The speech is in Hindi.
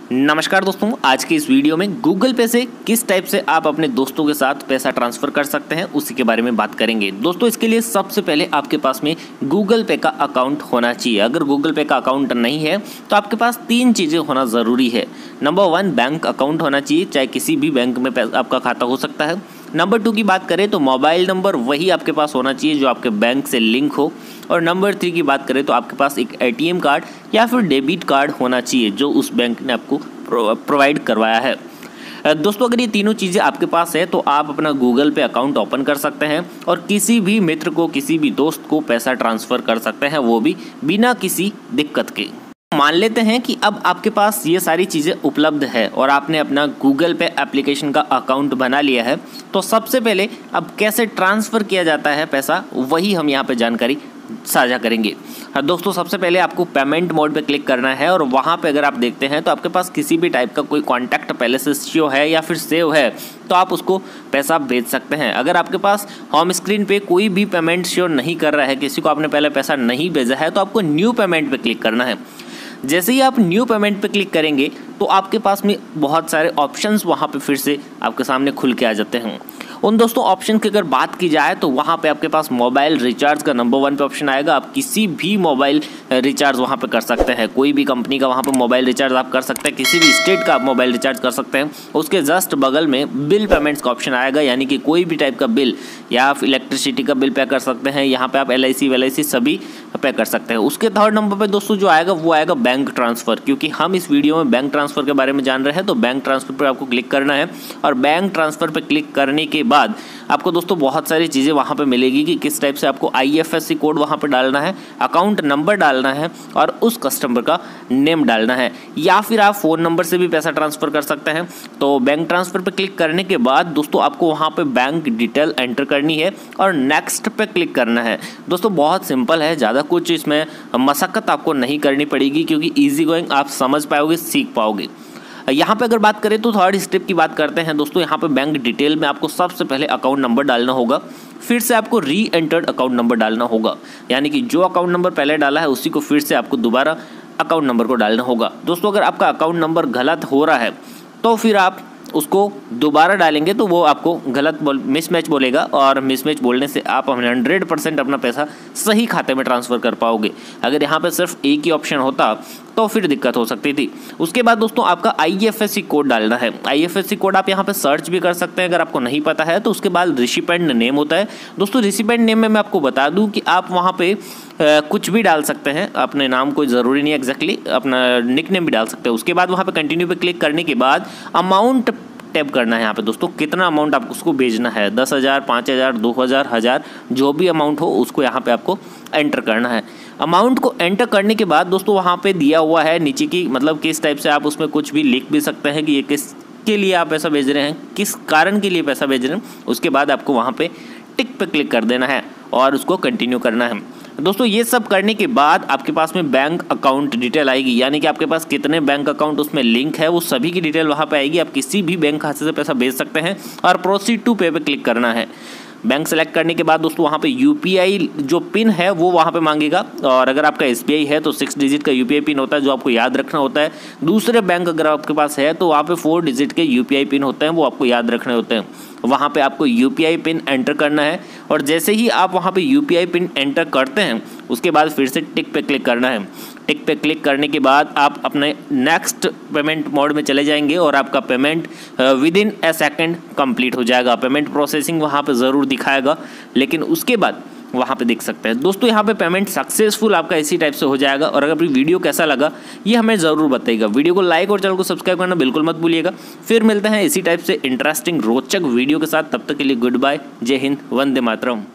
नमस्कार दोस्तों, आज की इस वीडियो में गूगल पे से किस टाइप से आप अपने दोस्तों के साथ पैसा ट्रांसफ़र कर सकते हैं उसी के बारे में बात करेंगे। दोस्तों, इसके लिए सबसे पहले आपके पास में गूगल पे का अकाउंट होना चाहिए। अगर गूगल पे का अकाउंट नहीं है तो आपके पास 3 चीज़ें होना ज़रूरी है। नंबर 1, बैंक अकाउंट होना चाहिए, चाहे किसी भी बैंक में आपका खाता हो सकता है। नंबर 2 की बात करें तो मोबाइल नंबर वही आपके पास होना चाहिए जो आपके बैंक से लिंक हो। और नंबर 3 की बात करें तो आपके पास एक ATM कार्ड या फिर डेबिट कार्ड होना चाहिए जो उस बैंक ने आपको प्रोवाइड करवाया है। दोस्तों, अगर ये तीनों चीज़ें आपके पास है तो आप अपना गूगल पे अकाउंट ओपन कर सकते हैं और किसी भी मित्र को, किसी भी दोस्त को पैसा ट्रांसफ़र कर सकते हैं, वो भी बिना किसी दिक्कत के। मान लेते हैं कि अब आपके पास ये सारी चीज़ें उपलब्ध है और आपने अपना गूगल पे एप्लीकेशन का अकाउंट बना लिया है, तो सबसे पहले अब कैसे ट्रांसफ़र किया जाता है पैसा, वही हम यहाँ पे जानकारी साझा करेंगे। दोस्तों, सबसे पहले आपको पेमेंट मोड पे क्लिक करना है और वहाँ पे अगर आप देखते हैं तो आपके पास किसी भी टाइप का कोई कॉन्टैक्ट पहले से शो है या फिर सेव है तो आप उसको पैसा भेज सकते हैं। अगर आपके पास होम स्क्रीन पे कोई भी पेमेंट शो नहीं कर रहा है, किसी को आपने पहले पैसा नहीं भेजा है, तो आपको न्यू पेमेंट पे क्लिक करना है। जैसे ही आप न्यू पेमेंट पे क्लिक करेंगे तो आपके पास में बहुत सारे ऑप्शंस वहाँ पे फिर से आपके सामने खुल के आ जाते हैं। उन दोस्तों ऑप्शन की अगर बात की जाए तो वहाँ पे आपके पास मोबाइल रिचार्ज का नंबर 1 पे ऑप्शन आएगा। आप किसी भी मोबाइल रिचार्ज वहाँ पे कर सकते हैं, कोई भी कंपनी का वहाँ पे मोबाइल रिचार्ज आप कर सकते हैं, किसी भी स्टेट का आप मोबाइल रिचार्ज कर सकते हैं। उसके जस्ट बगल में बिल पेमेंट्स का ऑप्शन आएगा, यानी कि कोई भी टाइप का बिल या आप इलेक्ट्रिसिटी का बिल पे कर सकते हैं। यहाँ पर आप LIC सभी पे कर सकते हैं। उसके 3rd नंबर पर दोस्तों जो आएगा वो आएगा बैंक ट्रांसफ़र। क्योंकि हम इस वीडियो में बैंक ट्रांसफ़र के बारे में जान रहे हैं तो बैंक ट्रांसफ़र पर आपको क्लिक करना है और बैंक ट्रांसफ़र पर क्लिक करने के बाद आपको दोस्तों बहुत सारी चीज़ें वहाँ पे मिलेगी कि किस टाइप से आपको IFSC कोड वहाँ पे डालना है, अकाउंट नंबर डालना है और उस कस्टमर का नेम डालना है, या फिर आप फ़ोन नंबर से भी पैसा ट्रांसफ़र कर सकते हैं। तो बैंक ट्रांसफ़र पे क्लिक करने के बाद दोस्तों आपको वहाँ पे बैंक डिटेल एंटर करनी है और नेक्स्ट पे क्लिक करना है। दोस्तों बहुत सिंपल है, ज़्यादा कुछ इसमें मशक्क़त आपको नहीं करनी पड़ेगी क्योंकि ईजी गोइंग आप समझ पाओगे, सीख पाओगे। यहाँ पे अगर बात करें तो 3rd स्टेप की बात करते हैं दोस्तों। यहाँ पे बैंक डिटेल में आपको सबसे पहले अकाउंट नंबर डालना होगा, फिर से आपको री एंटर्ड अकाउंट नंबर डालना होगा, यानी कि जो अकाउंट नंबर पहले डाला है उसी को फिर से आपको दोबारा अकाउंट नंबर को डालना होगा। दोस्तों, अगर आपका अकाउंट नंबर गलत हो रहा है तो फिर आप उसको दोबारा डालेंगे तो वो आपको गलत मिसमैच बोलेगा और मिसमैच बोलने से आप 100% अपना पैसा सही खाते में ट्रांसफ़र कर पाओगे। अगर यहाँ पे सिर्फ एक ही ऑप्शन होता तो फिर दिक्कत हो सकती थी। उसके बाद दोस्तों आपका IFSC कोड डालना है। IFSC कोड आप यहाँ पे सर्च भी कर सकते हैं अगर आपको नहीं पता है तो। उसके बाद रिसिपेंट नेम होता है। दोस्तों रिसिपेंट नेम में मैं आपको बता दूं कि आप वहाँ पे कुछ भी डाल सकते हैं, अपने नाम कोई ज़रूरी नहीं, एग्जैक्टली अपना निकनेम भी डाल सकते हैं। उसके बाद वहाँ पे कंटिन्यू पे क्लिक करने के बाद अमाउंट टैप करना है। यहाँ पे दोस्तों कितना अमाउंट आपको उसको भेजना है, 10,000, 5,000, 2,000, 1,000, जो भी अमाउंट हो उसको यहाँ पे आपको एंटर करना है। अमाउंट को एंटर करने के बाद दोस्तों वहाँ पे दिया हुआ है नीचे की, मतलब किस टाइप से आप उसमें कुछ भी लिख भी सकते हैं कि ये किस के लिए आप पैसा भेज रहे हैं, किस कारण के लिए पैसा भेज रहे हैं। उसके बाद आपको वहाँ पे टिक पे क्लिक कर देना है और उसको कंटिन्यू करना है। दोस्तों ये सब करने के बाद आपके पास में बैंक अकाउंट डिटेल आएगी, यानी कि आपके पास कितने बैंक अकाउंट उसमें लिंक है वो सभी की डिटेल वहाँ पे आएगी। आप किसी भी बैंक खाते से पैसा भेज सकते हैं और प्रोसीड टू पे पे क्लिक करना है। बैंक सेलेक्ट करने के बाद दोस्तों वहाँ पे UPI जो पिन है वो वहाँ पे मांगेगा, और अगर आपका SBI है तो 6 डिजिट का UPI पिन होता है जो आपको याद रखना होता है। दूसरे बैंक अगर आपके पास है तो वहाँ पे 4 डिजिट के UPI पिन होते हैं, वो आपको याद रखने होते हैं। वहाँ पे आपको UPI पिन एंटर करना है और जैसे ही आप वहाँ पे UPI पिन एंटर करते हैं उसके बाद फिर से टिक पे क्लिक करना है। टिक पे क्लिक करने के बाद आप अपने नेक्स्ट पेमेंट मोड में चले जाएंगे और आपका payment within a second complete हो जाएगा। पेमेंट प्रोसेसिंग वहाँ पे ज़रूर दिखाएगा, लेकिन उसके बाद वहाँ पे देख सकते हैं दोस्तों यहाँ पे पेमेंट सक्सेसफुल आपका इसी टाइप से हो जाएगा। और अगर वीडियो कैसा लगा ये हमें ज़रूर बताइएगा। वीडियो को लाइक और चैनल को सब्सक्राइब करना बिल्कुल मत भूलिएगा। फिर मिलते हैं इसी टाइप से इंटरेस्टिंग रोचक वीडियो के साथ, तब तक के लिए गुड बाय, जय हिंद, वंदे मातरम।